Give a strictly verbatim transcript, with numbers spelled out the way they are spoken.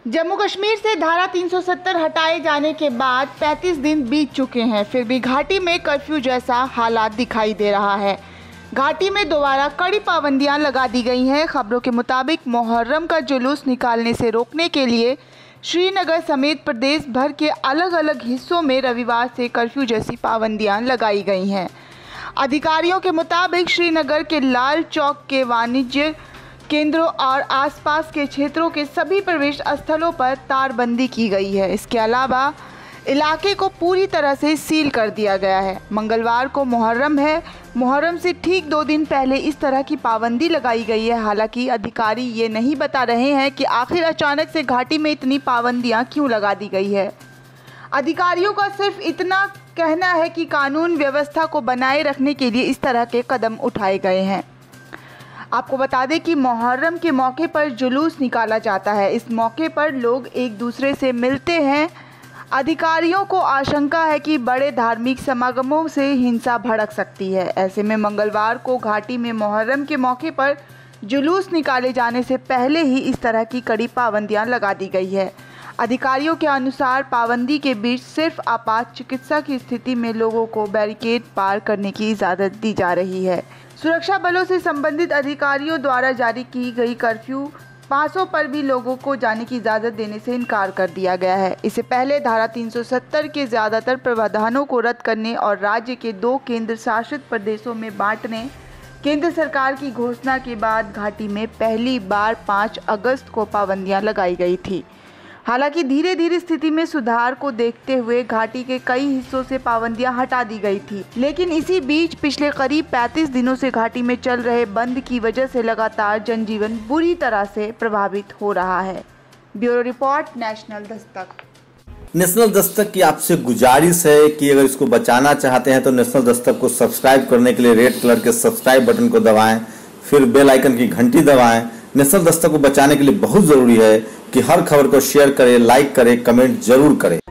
जम्मू कश्मीर से धारा तीन सौ सत्तर हटाए जाने के बाद पैंतीस दिन बीत चुके हैं, फिर भी घाटी में कर्फ्यू जैसा हालात दिखाई दे रहा है। घाटी में दोबारा कड़ी पाबंदियां लगा दी गई हैं। खबरों के मुताबिक मुहर्रम का जुलूस निकालने से रोकने के लिए श्रीनगर समेत प्रदेश भर के अलग अलग हिस्सों में रविवार से कर्फ्यू जैसी पाबंदियां लगाई गई हैं। अधिकारियों के मुताबिक श्रीनगर के लाल चौक के वाणिज्य केंद्रों और आसपास के क्षेत्रों के सभी प्रवेश स्थलों पर तारबंदी की गई है। इसके अलावा इलाके को पूरी तरह से सील कर दिया गया है। मंगलवार को मुहर्रम है। मुहर्रम से ठीक दो दिन पहले इस तरह की पाबंदी लगाई गई है। हालांकि अधिकारी ये नहीं बता रहे हैं कि आखिर अचानक से घाटी में इतनी पाबंदियां क्यों लगा दी गई है। अधिकारियों का सिर्फ इतना कहना है कि कानून व्यवस्था को बनाए रखने के लिए इस तरह के कदम उठाए गए हैं। आपको बता दें कि मुहर्रम के मौके पर जुलूस निकाला जाता है। इस मौके पर लोग एक दूसरे से मिलते हैं। अधिकारियों को आशंका है कि बड़े धार्मिक समागमों से हिंसा भड़क सकती है। ऐसे में मंगलवार को घाटी में मुहर्रम के मौके पर जुलूस निकाले जाने से पहले ही इस तरह की कड़ी पाबंदियां लगा दी गई है। अधिकारियों के अनुसार पाबंदी के बीच सिर्फ आपात चिकित्सा की स्थिति में लोगों को बैरिकेड पार करने की इजाज़त दी जा रही है। सुरक्षा बलों से संबंधित अधिकारियों द्वारा जारी की गई कर्फ्यू पासों पर भी लोगों को जाने की इजाज़त देने से इनकार कर दिया गया है। इससे पहले धारा तीन सौ सत्तर के ज़्यादातर प्रावधानों को रद्द करने और राज्य के दो केंद्र शासित प्रदेशों में बांटने केंद्र सरकार की घोषणा के बाद घाटी में पहली बार पाँच अगस्त को पाबंदियां लगाई गई थी। हालांकि धीरे धीरे स्थिति में सुधार को देखते हुए घाटी के कई हिस्सों से पाबंदियां हटा दी गई थी, लेकिन इसी बीच पिछले करीब पैंतीस दिनों से घाटी में चल रहे बंद की वजह से लगातार जनजीवन बुरी तरह से प्रभावित हो रहा है। Bureau report, national Dastak. National Dastak की आपसे गुजारिश है कि अगर इसको बचाना चाहते हैं तो नेशनल दस्तक को सब्सक्राइब करने के लिए रेड कलर के सब्सक्राइब बटन को दबाएं, फिर बेल आइकन की घंटी दबाएं। नेशनल दस्तक को बचाने के लिए बहुत जरूरी है कि हर खबर को शेयर करें, लाइक करें, कमेंट जरूर करें।